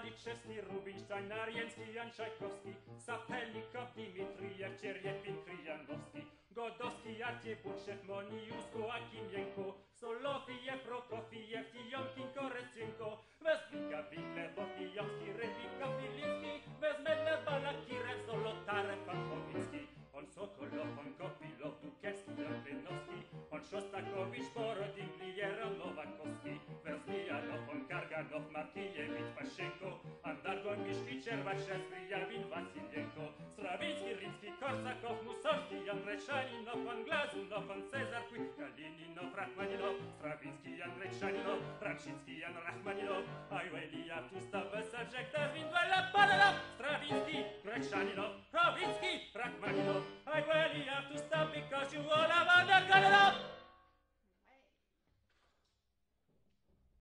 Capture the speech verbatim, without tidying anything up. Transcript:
Malichevsky, Rubinstein, Ariensky, and Tchaikovsky, Sapelnikov, Dmitriev, Cheryepin, Krianovsky, Godowski, Artiev, Burchev, Moniusko, Akimienko, Solofiev, Prokofiev, Tiomkin, Koretchenko, Vesbika, Winkler, Botniowski, Repika, Filinsky, Vesmedlev, Balakirev, Zolotarev, Pachovinsky, on Sokolov, on Kopilov, Dukevsky, on Klenovsky, on Shostakovich, Borodin, Gliera, Novakovsky, Verslianov, on Karganov, Markievich, Pashenko, Andargon, Mishki, Chervashev, Spriavin, Vasilyenko, Stravinsky, Rinsky, Korsakov, Mussorgsky, Andrei Shaninov, on Glazunov, on Cesar Cui, Kalininov, Rachmaninov, Stravinsky, Andrei Shaninov, Ramshinsky, and Rachmaninov. I really have to stop the subject as been Panelov, Stravinsky, Gretchaninov, Provinsky, Rachmaninov. I really have to stop because you all are